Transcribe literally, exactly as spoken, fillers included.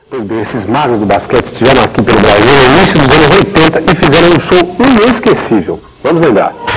Pois bem, esses magos do basquete estiveram aqui pelo Brasil no início dos anos oitenta e fizeram um show inesquecível. Vamos lembrar.